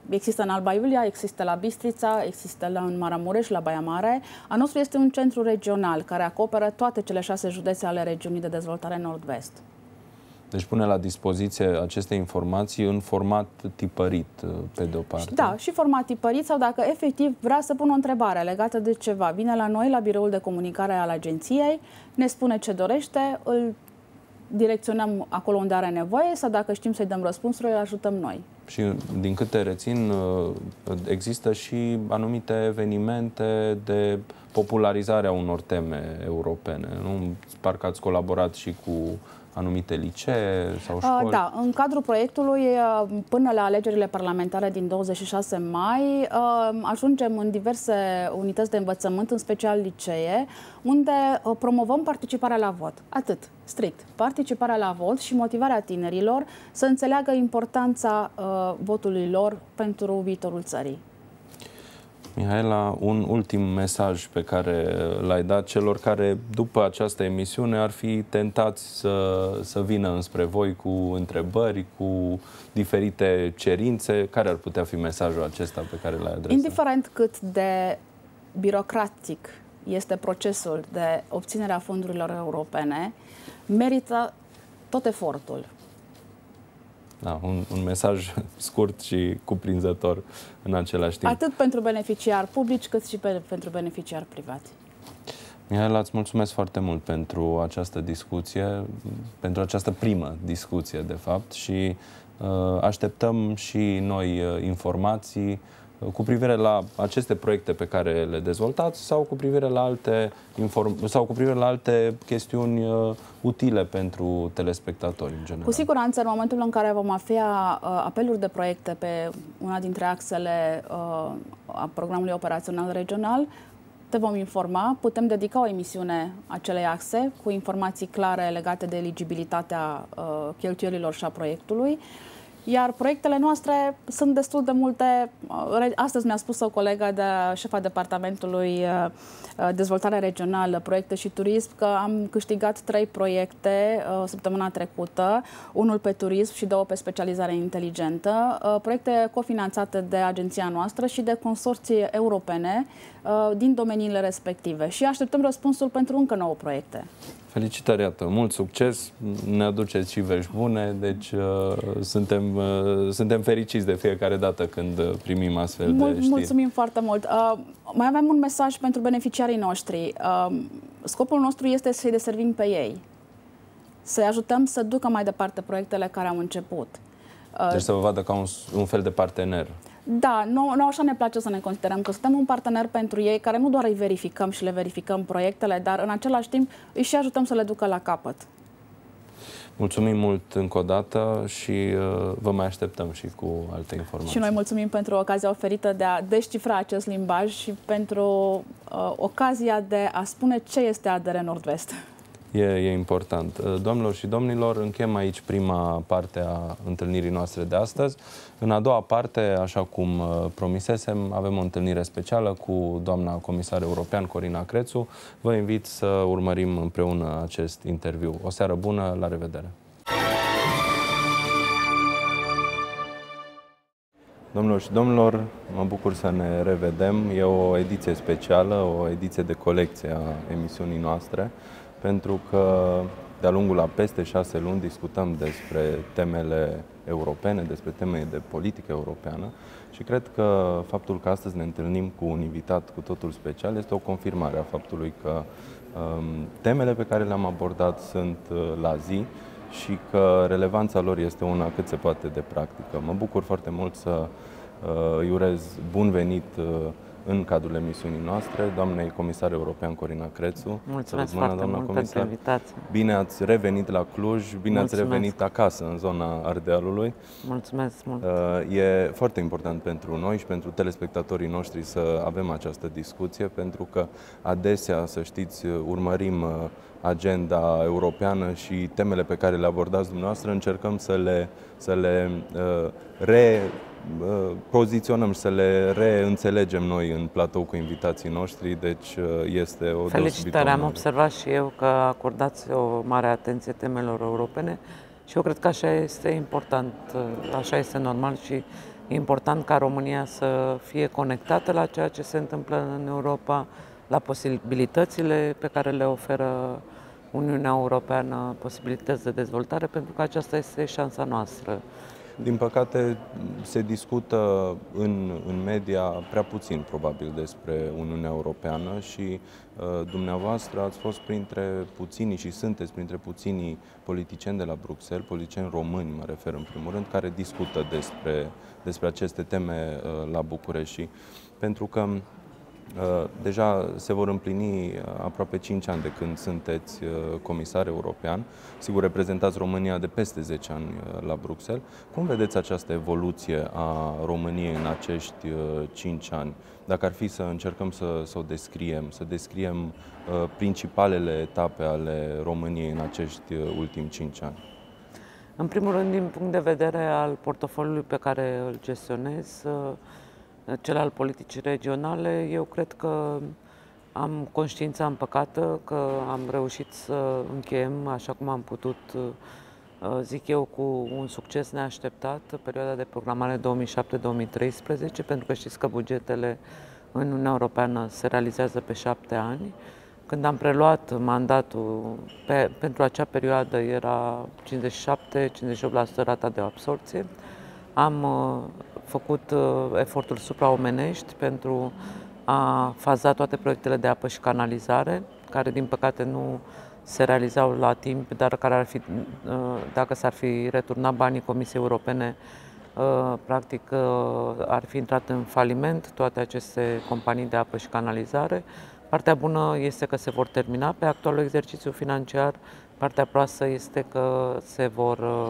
Există în Alba Iulia, există la Bistrița, există la, în Maramureș, la Baia Mare. Al nostru este un centru regional care acoperă toate cele șase județe ale regiunii de dezvoltare nord-vest. Deci pune la dispoziție aceste informații în format tipărit, pe de o parte. Da, și format tipărit, sau dacă efectiv vrea să pună o întrebare legată de ceva, vine la noi, la biroul de comunicare al agenției, ne spune ce dorește, îl direcționăm acolo unde are nevoie, sau dacă știm să-i dăm răspunsuri, îl ajutăm noi. Și din câte rețin, există și anumite evenimente de popularizare a unor teme europene. Nu? Parcă ați colaborat și cu anumite licee sau școli? Da, în cadrul proiectului, până la alegerile parlamentare din douăzeci și șase mai, ajungem în diverse unități de învățământ, în special licee, unde promovăm participarea la vot. Atât, strict. Participarea la vot și motivarea tinerilor să înțeleagă importanța votului lor pentru viitorul țării. Mihaela, un ultim mesaj pe care l-ai dat celor care, după această emisiune, ar fi tentați să, să vină înspre voi cu întrebări, cu diferite cerințe. Care ar putea fi mesajul acesta pe care l-ai adresat? Indiferent cât de birocratic este procesul de obținere a fondurilor europene, merită tot efortul. Da, un, un mesaj scurt și cuprinzător în același timp. Atât pentru beneficiari publici, cât și pe, pentru beneficiari privați. Mihaela, îți mulțumesc foarte mult pentru această discuție, pentru această primă discuție, de fapt, și uh, așteptăm și noi uh, informații cu privire la aceste proiecte pe care le dezvoltați sau cu privire la alte, inform sau cu privire la alte chestiuni uh, utile pentru telespectatori în general. Cu siguranță, în momentul în care vom avea uh, apeluri de proiecte pe una dintre axele uh, a programului operațional regional, te vom informa. Putem dedica o emisiune acelei axe cu informații clare legate de eligibilitatea uh, cheltuielilor și a proiectului. Iar proiectele noastre sunt destul de multe. Astăzi mi-a spus o colegă de șefa departamentului Dezvoltare Regională, Proiecte și Turism, că am câștigat trei proiecte săptămâna trecută, unul pe turism și două pe specializare inteligentă, proiecte cofinanțate de agenția noastră și de consorții europene din domeniile respective. Și așteptăm răspunsul pentru încă nouă proiecte. Felicitări, iată, mult succes, ne aduceți și vești bune, deci uh, suntem, uh, suntem fericiți de fiecare dată când primim astfel Mul de știri. Mulțumim foarte mult. Uh, mai avem un mesaj pentru beneficiarii noștri. Uh, scopul nostru este să-i deservim pe ei, să-i ajutăm să ducă mai departe proiectele care au început. Uh, deci să vă vadă ca un, un fel de partener. Da, nu, nu așa ne place să ne considerăm, că suntem un partener pentru ei, care nu doar îi verificăm și le verificăm proiectele, dar în același timp îi și ajutăm să le ducă la capăt. Mulțumim mult încă o dată și uh, vă mai așteptăm și cu alte informații. Și noi mulțumim pentru ocazia oferită de a descifra acest limbaj și pentru uh, ocazia de a spune ce este A D R Nord-Vest. E, e important. Doamnelor și domnilor, încheiem aici prima parte a întâlnirii noastre de astăzi. În a doua parte, așa cum promisesem, avem o întâlnire specială cu doamna comisar european Corina Crețu. Vă invit să urmărim împreună acest interviu. O seară bună, la revedere! Domnilor și domnilor, mă bucur să ne revedem. E o ediție specială, o ediție de colecție a emisiunii noastre, pentru că de-a lungul a peste șase luni discutăm despre temele europene, despre teme de politică europeană și cred că faptul că astăzi ne întâlnim cu un invitat cu totul special este o confirmare a faptului că um, temele pe care le-am abordat sunt uh, la zi și că relevanța lor este una cât se poate de practică. Mă bucur foarte mult să uh, îi urez bun venit uh, în cadrul emisiunii noastre, doamnei comisar european Corina Crețu. Mulțumesc foarte doamna mult comisar. pentru invitație. Bine ați revenit la Cluj, bine Mulțumesc. ați revenit acasă, în zona Ardealului. Mulțumesc mult. E foarte important pentru noi și pentru telespectatorii noștri să avem această discuție, pentru că adesea, să știți, urmărim agenda europeană și temele pe care le abordați dumneavoastră, încercăm să le, să le uh, re... poziționăm și să le reînțelegem noi în platou cu invitații noștri, deci este o Felicitări, am observat și eu că acordați o mare atenție temelor europene și eu cred că așa este important, așa este normal și E important ca România să fie conectată la ceea ce se întâmplă în Europa, la posibilitățile pe care le oferă Uniunea Europeană, posibilități de dezvoltare, pentru că aceasta este șansa noastră. Din păcate, se discută în, în media prea puțin, probabil, despre Uniunea Europeană și uh, dumneavoastră ați fost printre puținii și sunteți printre puținii politicieni de la Bruxelles, politicieni români, mă refer în primul rând, care discută despre, despre aceste teme uh, la București. Și pentru că Uh, deja se vor împlini uh, aproape cinci ani de când sunteți uh, comisar european. Sigur, reprezentați România de peste zece ani la Bruxelles. Cum vedeți această evoluție a României în acești cinci ani? Dacă ar fi să încercăm să, să o descriem, să descriem uh, principalele etape ale României în acești ultimi cinci ani. În primul rând, din punct de vedere al portofoliului pe care îl gestionez, cel al politicii regionale, eu cred că am conștiința împăcată, că am reușit să încheiem, așa cum am putut, zic eu, cu un succes neașteptat, perioada de programare două mii șapte două mii treisprezece, pentru că știți că bugetele în Uniunea Europeană se realizează pe șapte ani. Când am preluat mandatul, pe, pentru acea perioadă era cincizeci și șapte cincizeci și opt la sută rata de absorpție. Am făcut uh, eforturi supraomenești pentru a faza toate proiectele de apă și canalizare, care din păcate nu se realizau la timp, dar care ar fi, uh, dacă s-ar fi returnat banii Comisiei Europene, uh, practic uh, ar fi intrat în faliment toate aceste companii de apă și canalizare. Partea bună este că se vor termina pe actualul exercițiu financiar, partea proastă este că se vor uh,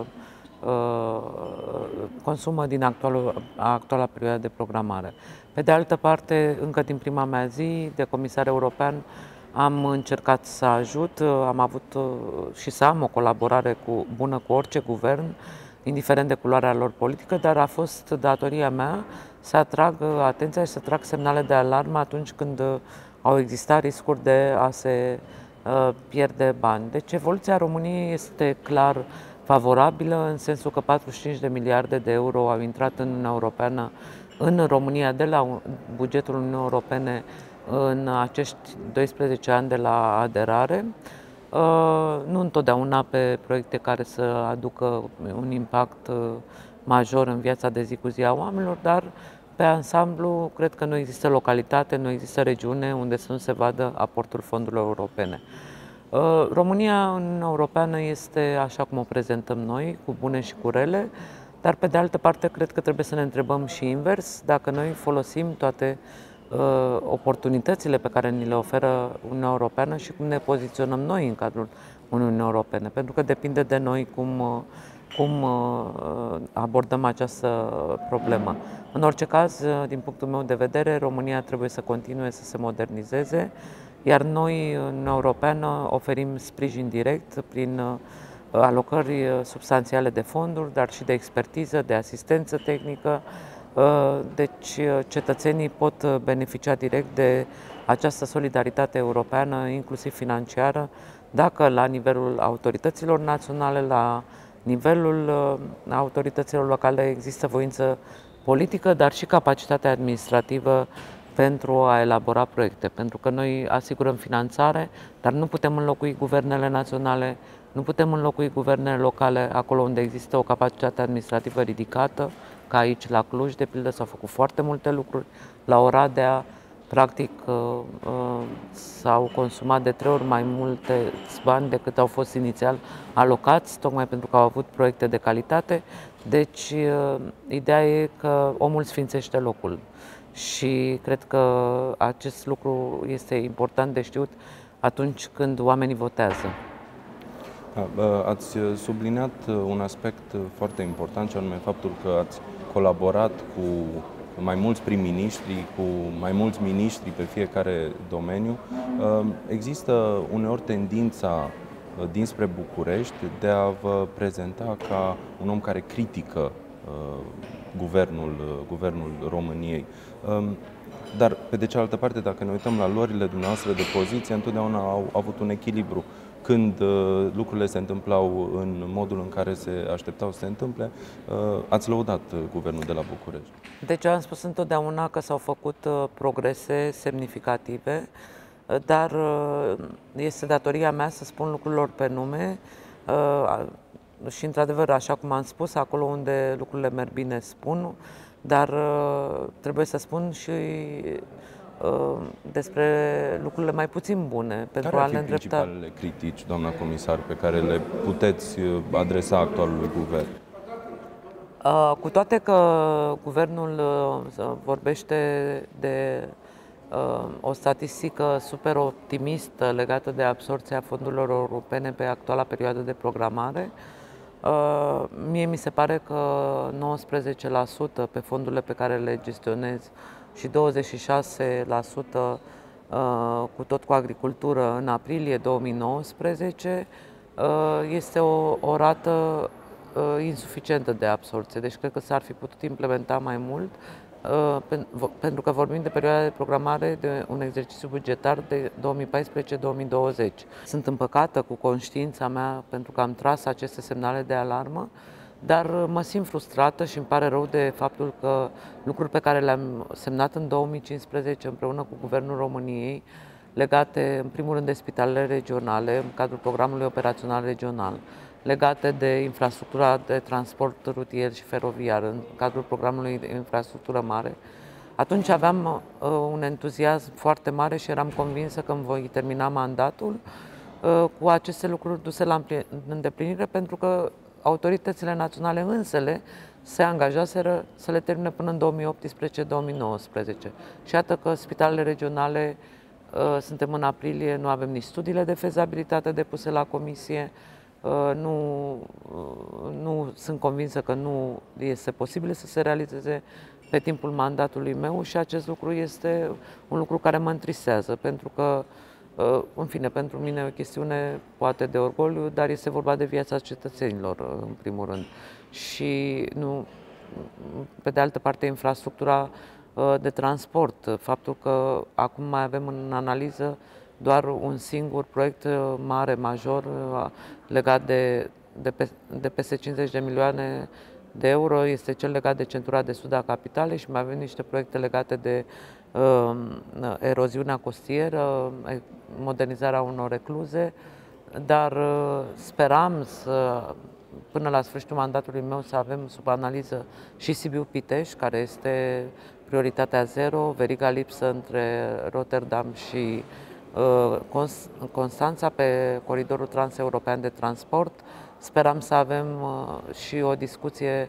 consumă din actualul, actuala perioadă de programare. Pe de altă parte, încă din prima mea zi de comisar european am încercat să ajut, am avut și să am o colaborare cu, bună cu orice guvern, indiferent de culoarea lor politică, dar a fost datoria mea să atrag atenția și să trag semnale de alarmă atunci când au existat riscuri de a se pierde bani. Deci evoluția României este clar favorabilă, în sensul că patruzeci și cinci de miliarde de euro au intrat în Uniunea Europeană, în România, de la bugetul Uniunii Europene în acești doisprezece ani de la aderare. Nu întotdeauna pe proiecte care să aducă un impact major în viața de zi cu zi a oamenilor, dar pe ansamblu cred că nu există localitate, nu există regiune unde să nu se vadă aportul fondurilor europene. România în Uniunea Europeană este așa cum o prezentăm noi, cu bune și cu rele, dar pe de altă parte cred că trebuie să ne întrebăm și invers, dacă noi folosim toate uh, oportunitățile pe care ni le oferă Uniunea Europeană și cum ne poziționăm noi în cadrul Uniunii Europene, pentru că depinde de noi cum, uh, cum uh, abordăm această problemă. În orice caz, uh, din punctul meu de vedere, România trebuie să continue să se modernizeze, iar noi, în Europeană, oferim sprijin direct prin alocări substanțiale de fonduri, dar și de expertiză, de asistență tehnică. Deci cetățenii pot beneficia direct de această solidaritate europeană, inclusiv financiară, dacă la nivelul autorităților naționale, la nivelul autorităților locale există voință politică, dar și capacitatea administrativă pentru a elabora proiecte, pentru că noi asigurăm finanțare, dar nu putem înlocui guvernele naționale, nu putem înlocui guvernele locale acolo unde există o capacitate administrativă ridicată, ca aici la Cluj, de pildă, s-au făcut foarte multe lucruri, la Oradea, practic s-au consumat de trei ori mai multe bani decât au fost inițial alocați, tocmai pentru că au avut proiecte de calitate, deci ideea e că omul sfințește locul. Și cred că acest lucru este important de știut atunci când oamenii votează. Ați subliniat un aspect foarte important, și anume faptul că ați colaborat cu mai mulți prim-ministri, cu mai mulți miniștri pe fiecare domeniu. Există uneori tendința dinspre București de a vă prezenta ca un om care critică guvernul, guvernul României. Dar, pe de cealaltă parte, dacă ne uităm la luările dumneavoastră de poziție, întotdeauna au avut un echilibru când lucrurile se întâmplau în modul în care se așteptau să se întâmple, ați lăudat guvernul de la București. Deci eu am spus întotdeauna că s-au făcut progrese semnificative, dar este datoria mea să spun lucrurilor pe nume și, într-adevăr, așa cum am spus, acolo unde lucrurile merg bine spun, dar trebuie să spun și despre lucrurile mai puțin bune. Pentru care ar a fi le îndrepta... principalele critici, doamna comisar, pe care le puteți adresa actualului guvern? Cu toate că guvernul vorbește de o statistică super optimistă legată de absorbția fondurilor europene pe actuala perioadă de programare, mie mi se pare că nouăsprezece la sută pe fondurile pe care le gestionez și douăzeci și șase la sută cu tot cu agricultură în aprilie două mii nouăsprezece este o, o rată insuficientă de absorbție. Deci cred că s-ar fi putut implementa mai mult, pentru că vorbim de perioada de programare de un exercițiu bugetar de două mii paisprezece două mii douăzeci. Sunt împăcată cu conștiința mea pentru că am tras aceste semnale de alarmă, dar mă simt frustrată și îmi pare rău de faptul că lucruri pe care le-am semnat în două mii cincisprezece împreună cu Guvernul României, legate în primul rând de spitalele regionale, în cadrul programului operațional regional, legate de infrastructura de transport rutier și feroviar, în cadrul programului de infrastructură mare, atunci aveam uh, un entuziasm foarte mare și eram convinsă că îmi voi termina mandatul uh, cu aceste lucruri duse la îndeplinire, pentru că autoritățile naționale însele se angajaseră să le termine până în două mii optsprezece două mii nouăsprezece. Și iată că spitalele regionale, uh, suntem în aprilie, nu avem nici studiile de fezabilitate depuse la comisie, Nu, nu sunt convinsă că nu este posibil să se realizeze pe timpul mandatului meu și acest lucru este un lucru care mă întristează, pentru că, în fine, pentru mine e o chestiune poate de orgoliu, dar este vorba de viața cetățenilor, în primul rând. Și, nu, pe de altă parte, infrastructura de transport, faptul că acum mai avem în analiză doar un singur proiect mare, major, legat de, de, pe, de peste cincizeci de milioane de euro, este cel legat de centura de sud a capitalei și mai avem niște proiecte legate de uh, eroziunea costieră, modernizarea unor recluze, dar uh, speram să, până la sfârșitul mandatului meu, să avem sub analiză și Sibiu-Pitești, care este prioritatea zero, veriga lipsă între Rotterdam și Constanța pe coridorul transeuropean de transport. Speram să avem și o discuție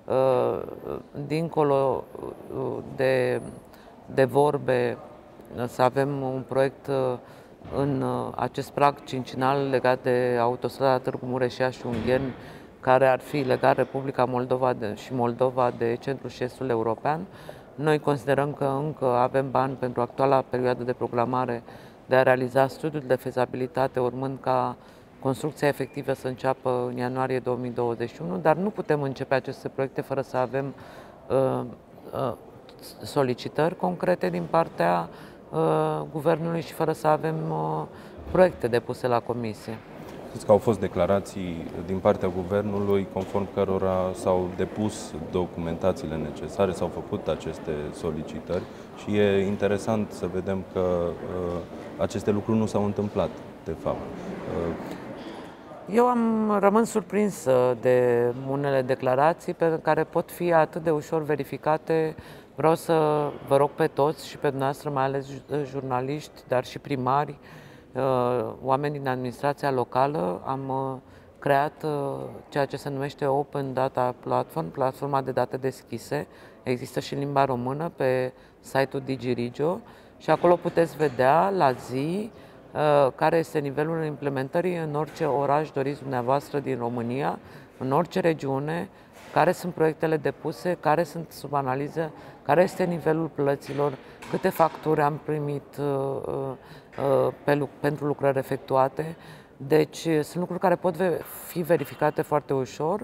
dincolo de, de vorbe, să avem un proiect în acest prag cincinal legat de autostrada Târgu Mureș-Iași-Ungheni, care ar fi legat Republica Moldova de, și Moldova de centrul și estul european. Noi considerăm că încă avem bani pentru actuala perioadă de programare de a realiza studiul de fezabilitate, urmând ca construcția efectivă să înceapă în ianuarie două mii douăzeci și unu, dar nu putem începe aceste proiecte fără să avem uh, uh, solicitări concrete din partea uh, guvernului și fără să avem uh, proiecte depuse la comisie. Știți că au fost declarații din partea guvernului conform cărora s-au depus documentațiile necesare, s-au făcut aceste solicitări și e interesant să vedem că uh, aceste lucruri nu s-au întâmplat, de fapt. Uh... Eu am rămas surprins de unele declarații pe care pot fi atât de ușor verificate. Vreau să vă rog pe toți și pe dumneavoastră, mai ales jurnaliști, dar și primari, oameni din administrația locală, am creat ceea ce se numește Open Data Platform, platforma de date deschise. Există și în limba română pe site-ul DigiRegio și acolo puteți vedea la zi care este nivelul implementării în orice oraș doriți dumneavoastră din România, în orice regiune, care sunt proiectele depuse, care sunt sub analiză, care este nivelul plăților, câte facturi am primit pe, pentru lucrări efectuate. Deci sunt lucruri care pot fi verificate foarte ușor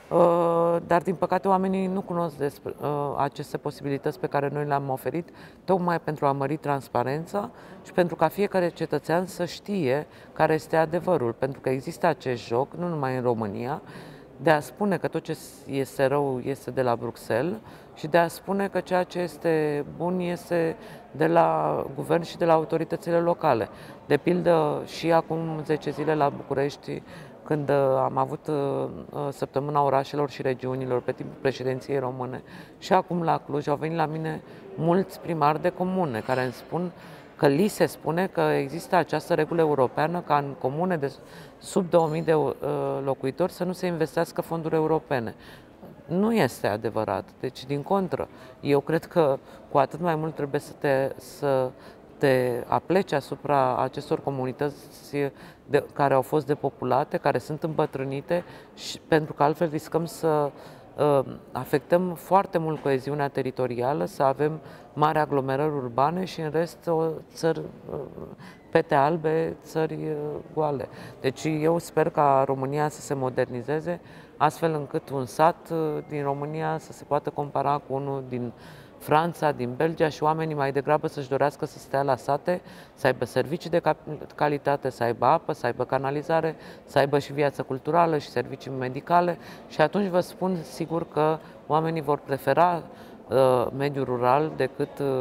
dar din păcate oamenii nu cunosc despre aceste posibilități pe care noi le-am oferit, tocmai pentru a mări transparența și pentru ca fiecare cetățean să știe care este adevărul, pentru că există acest joc, nu numai în România, de a spune că tot ce este rău este de la Bruxelles și de a spune că ceea ce este bun este de la guvern și de la autoritățile locale. De pildă, și acum zece zile la București, când am avut săptămâna orașelor și regiunilor pe timpul președinției române, și acum la Cluj au venit la mine mulți primari de comune care îmi spun că li se spune că există această regulă europeană ca în comune de sub două mii de locuitori să nu se investească fonduri europene. Nu este adevărat. Deci, din contră, eu cred că cu atât mai mult trebuie să te, să te apleci asupra acestor comunități de, care au fost depopulate, care sunt îmbătrânite, și, pentru că altfel riscăm să uh, afectăm foarte mult coeziunea teritorială, să avem mari aglomerări urbane și în rest o țări uh, pete albe, țări uh, goale. Deci eu sper ca România să se modernizeze, astfel încât un sat uh, din România să se poată compara cu unul din Franța, din Belgia și oamenii mai degrabă să-și dorească să stea la sate, să aibă servicii de calitate, să aibă apă, să aibă canalizare, să aibă și viață culturală și servicii medicale și atunci vă spun sigur că oamenii vor prefera uh, mediul rural decât uh,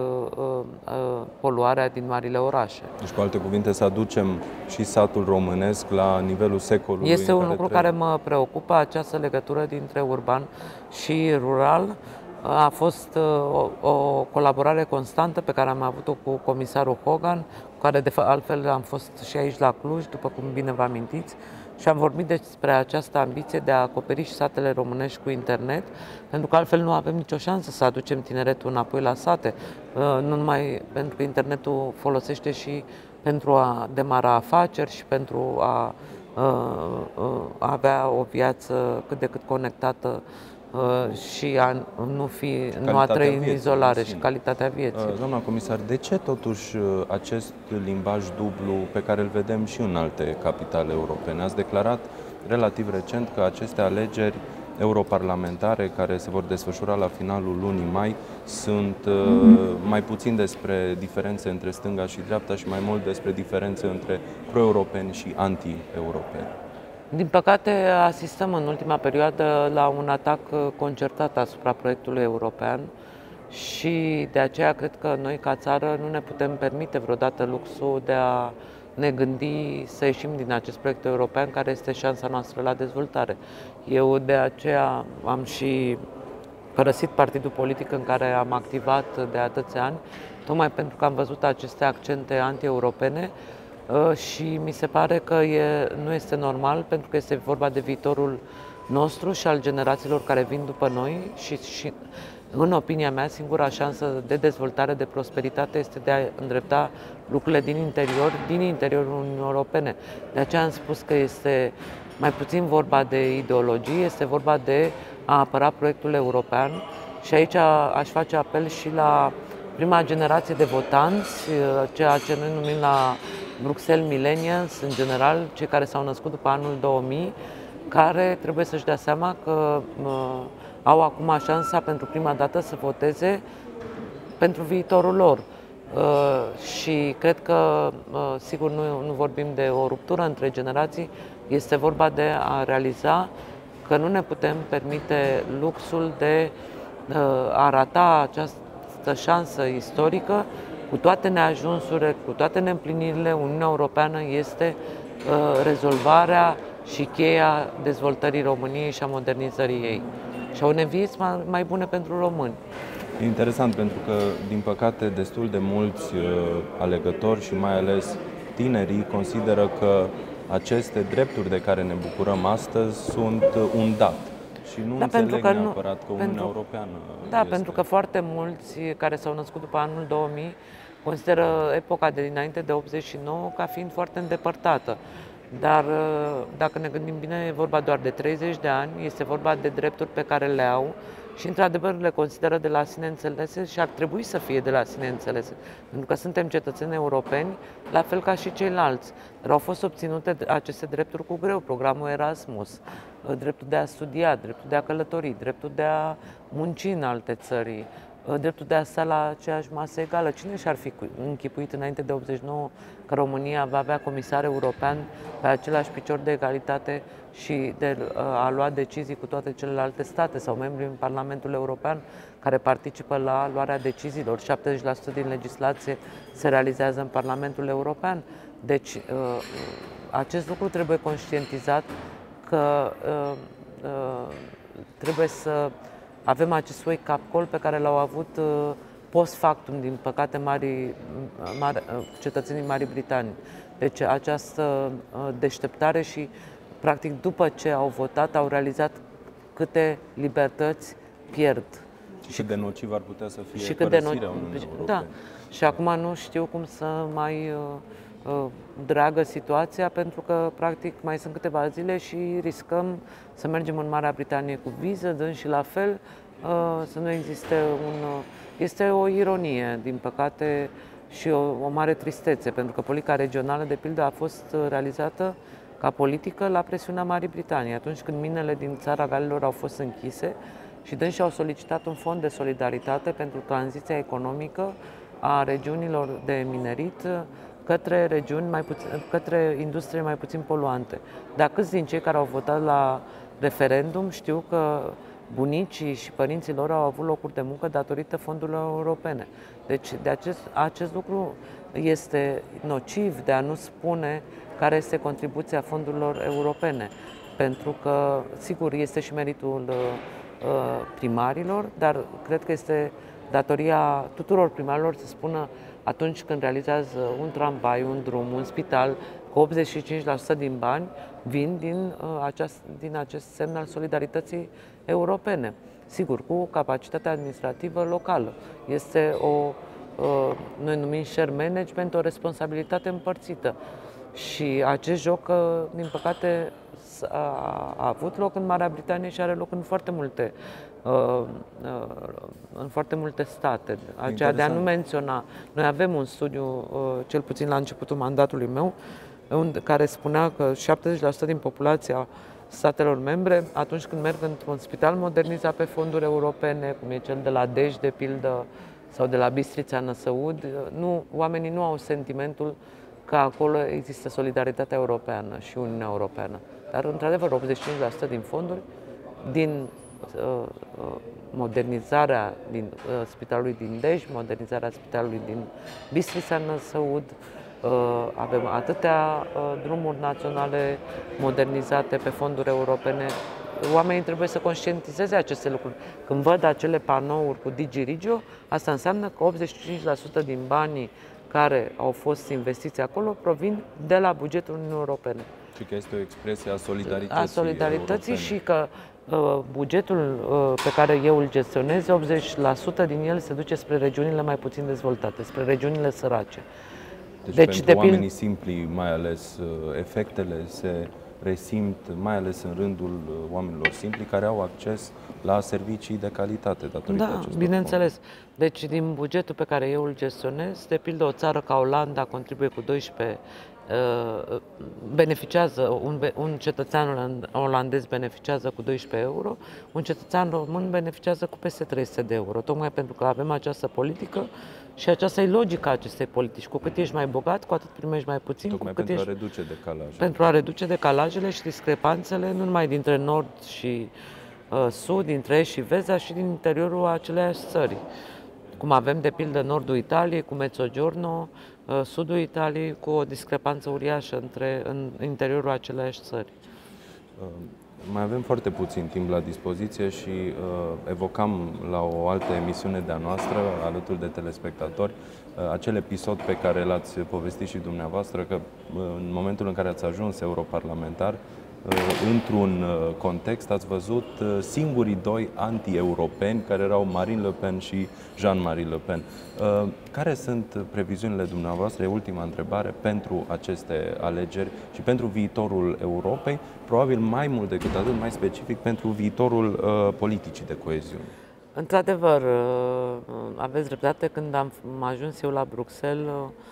uh, poluarea din marile orașe. Deci, cu alte cuvinte, să aducem și satul românesc la nivelul secolului. Este un lucru trebuie... care mă preocupă, această legătură dintre urban și rural. A fost o, o colaborare constantă pe care am avut-o cu comisarul Hogan, cu care de altfel am fost și aici la Cluj, după cum bine vă amintiți, și am vorbit despre această ambiție de a acoperi și satele românești cu internet, pentru că altfel nu avem nicio șansă să aducem tineretul înapoi la sate, nu numai pentru că internetul folosește și pentru a demara afaceri și pentru a, a avea o viață cât de cât conectată și a nu, fi, nu a trăi în izolare și calitatea vieții. Doamna comisar, de ce totuși acest limbaj dublu pe care îl vedem și în alte capitale europene? Ați declarat relativ recent că aceste alegeri europarlamentare care se vor desfășura la finalul lunii mai sunt mm-hmm. mai puțin despre diferențe între stânga și dreapta și mai mult despre diferențe între pro-europeni și anti-europeni. Din păcate, asistăm în ultima perioadă la un atac concertat asupra proiectului european și de aceea cred că noi, ca țară, nu ne putem permite vreodată luxul de a ne gândi să ieșim din acest proiect european, care este șansa noastră la dezvoltare. Eu de aceea am și părăsit partidul politic în care am activat de atâția ani, tocmai pentru că am văzut aceste accente anti-europene. Și mi se pare că e, nu este normal, pentru că este vorba de viitorul nostru și al generațiilor care vin după noi și, și în opinia mea, singura șansă de dezvoltare, de prosperitate este de a îndrepta lucrurile din interior, din interiorul Uniunii Europene. De aceea am spus că este mai puțin vorba de ideologie, este vorba de a apăra proiectul european și aici aș face apel și la prima generație de votanți, ceea ce noi numim la Bruxelles Millennials, în general, cei care s-au născut după anul două mii, care trebuie să-și dea seama că uh, au acum șansa pentru prima dată să voteze pentru viitorul lor. Uh, și cred că, uh, sigur, nu, nu vorbim de o ruptură între generații, este vorba de a realiza că nu ne putem permite luxul de uh, a rata această șansă istorică. Cu toate neajunsurile, cu toate neîmplinirile, Uniunea Europeană este uh, rezolvarea și cheia dezvoltării României și a modernizării ei. Și a unei vieți mai, mai bune pentru români. E interesant pentru că, din păcate, destul de mulți uh, alegători și mai ales tinerii consideră că aceste drepturi de care ne bucurăm astăzi sunt un dat. Și nu da, înțeleg pentru că neapărat nu, că Uniunea pentru, Europeană Da, este... pentru că foarte mulți care s-au născut după anul două mii consideră epoca de dinainte de optzeci și nouă ca fiind foarte îndepărtată. Dar dacă ne gândim bine, e vorba doar de treizeci de ani, este vorba de drepturi pe care le au și într-adevăr le consideră de la sine înțelese și ar trebui să fie de la sine înțelese, pentru că suntem cetățeni europeni, la fel ca și ceilalți. Dar au fost obținute aceste drepturi cu greu, programul Erasmus, dreptul de a studia, dreptul de a călători, dreptul de a munci în alte țări, dreptul de a sta la aceeași masă egală. Cine și-ar fi închipuit înainte de optzeci și nouă că România va avea comisar european pe același picior de egalitate și de a lua decizii cu toate celelalte state sau membri în Parlamentul European care participă la luarea deciziilor? șaptezeci la sută din legislație se realizează în Parlamentul European. Deci acest lucru trebuie conștientizat, că trebuie să avem acest wake-up call pe care l-au avut post factum, din păcate, mari, mari, cetățenii Marii Britanii. Deci această deșteptare și, practic, după ce au votat, au realizat câte libertăți pierd. Și cât de nociv ar putea să fie și cât de părăsirea Uniunii Europene. Da. Și acum nu știu cum să mai uh, dragă situația, pentru că, practic, mai sunt câteva zile și riscăm să mergem în Marea Britanie cu viză, dând și la fel uh, să nu existe un... Uh, este o ironie, din păcate, și o, o mare tristețe, pentru că politica regională, de pildă, a fost realizată ca politică la presiunea Marii Britanii. Atunci când minele din țara Galilor au fost închise și dânsi au solicitat un fond de solidaritate pentru tranziția economică a regiunilor de minerit către regiuni mai puțin, către industrie mai puțin poluante. Dar câți din cei care au votat la referendum știu că bunicii și părinții lor au avut locuri de muncă datorită fondurilor europene. Deci de acest, acest lucru este nociv de a nu spune care este contribuția fondurilor europene. Pentru că, sigur, este și meritul uh, primarilor, dar cred că este datoria tuturor primarilor să spună, atunci când realizează un tramvai, un drum, un spital, că optzeci și cinci la sută din bani vin din, uh, aceast, din acest semn al solidarității europene. Sigur, cu capacitatea administrativă locală. Este o, uh, noi numim share management, o responsabilitate împărțită. Și acest joc, din păcate, a, a avut loc în Marea Britanie și are loc în foarte multe, uh, uh, în foarte multe state. Aceea de a nu menționa. Noi avem un studiu, uh, cel puțin la începutul mandatului meu, unde, care spunea că șaptezeci la sută din populația statelor membre, atunci când merg într-un spital modernizat pe fonduri europene, cum e cel de la Dej, de pildă, sau de la Bistrița Năsăud, nu, oamenii nu au sentimentul că acolo există solidaritatea europeană și Uniunea Europeană. Dar, într-adevăr, optzeci și cinci la sută din fonduri, din uh, modernizarea din uh, spitalului din Dej, modernizarea spitalului din Bistrița Năsăud, uh, avem atâtea uh, drumuri naționale modernizate pe fonduri europene. Oamenii trebuie să conștientizeze aceste lucruri. Când văd acele panouri cu DigiRegio, asta înseamnă că optzeci și cinci la sută din banii care au fost investiți acolo provin de la bugetul Uniunii Europene. Și că este o expresie a solidarității, a solidarității europene. Și că uh, bugetul uh, pe care eu îl gestionez, optzeci la sută din el se duce spre regiunile mai puțin dezvoltate, spre regiunile sărace. Deci, deci pentru oamenii simpli, mai ales, efectele se resimt, mai ales în rândul oamenilor simpli care au acces la servicii de calitate datorită Da, acestor bineînțeles. fonduri. Deci din bugetul pe care eu îl gestionez, de pildă o țară ca Olanda contribuie cu doisprezece, uh, beneficiază, un, un cetățean olandez beneficiază cu doisprezece euro, un cetățean român beneficiază cu peste trei sute de euro, tocmai pentru că avem această politică și aceasta e logica acestei politici. Cu cât ești mai bogat, cu atât primești mai puțin. Tocmai cu cât pentru ești... a reduce decalajele. Pentru a reduce decalajele și discrepanțele, nu numai dintre nord și uh, sud, dintre est și vest, dar și din interiorul aceleiași țări. Cum avem, de pildă, nordul Italiei cu Mezzogiorno, uh, sudul Italiei cu o discrepanță uriașă între, în interiorul aceleiași țări. Uh, mai avem foarte puțin timp la dispoziție și uh, evocam la o altă emisiune de-a noastră, alături de telespectatori, uh, acel episod pe care l-ați povestit și dumneavoastră, că uh, în momentul în care ați ajuns europarlamentar, într-un context ați văzut singurii doi anti-europeni, care erau Marine Le Pen și Jean-Marie Le Pen. Care sunt previziunile dumneavoastră, e ultima întrebare, pentru aceste alegeri și pentru viitorul Europei, probabil mai mult decât atât, mai specific pentru viitorul politicii de coeziune? Într-adevăr, aveți dreptate, când am ajuns eu la Bruxelles,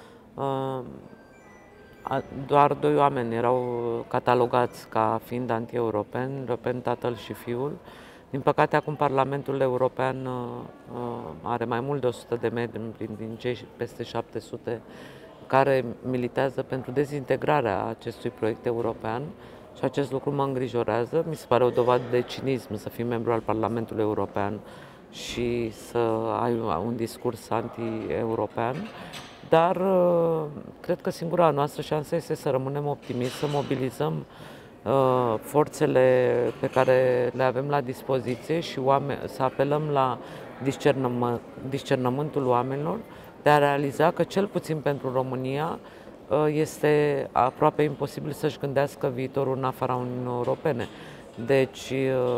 doar doi oameni erau catalogați ca fiind anti-europeni, Le Pen, tatăl și fiul. Din păcate, acum Parlamentul European are mai mult de o sută de membri din cei peste șapte sute care militează pentru dezintegrarea acestui proiect european și acest lucru mă îngrijorează. Mi se pare o dovadă de cinism să fii membru al Parlamentului European și să ai un discurs anti-european, dar cred că singura noastră șansă este să rămânem optimiști, să mobilizăm uh, forțele pe care le avem la dispoziție și oameni, să apelăm la discernământ, discernământul oamenilor de a realiza că, cel puțin pentru România, este aproape imposibil să-și gândească viitorul în afara Uniunii Europene. Deci,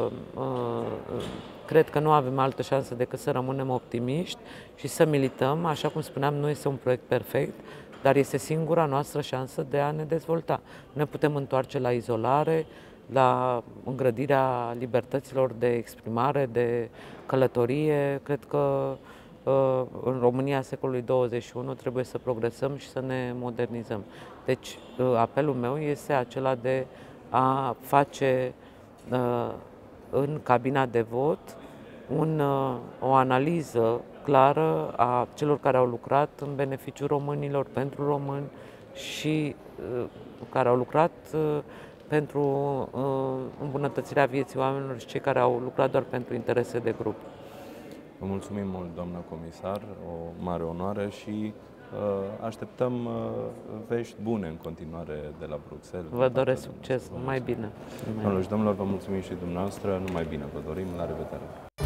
cred că nu avem altă șansă decât să rămânem optimiști și să milităm. Așa cum spuneam, nu este un proiect perfect, dar este singura noastră șansă de a ne dezvolta. Nu ne putem întoarce la izolare, la îngrădirea libertăților de exprimare, de călătorie. Cred că în România secolului douăzeci și unu trebuie să progresăm și să ne modernizăm. Deci apelul meu este acela de a face în cabina de vot un, o analiză clară a celor care au lucrat în beneficiul românilor, pentru români și care au lucrat pentru îmbunătățirea vieții oamenilor și cei care au lucrat doar pentru interese de grup. Vă mulțumim mult, doamnă comisar, o mare onoare și uh, așteptăm uh, vești bune în continuare de la Bruxelles. Vă doresc succes, numai bine. Doamnelor și domnilor, vă mulțumim și dumneavoastră, numai bine vă dorim, la revedere!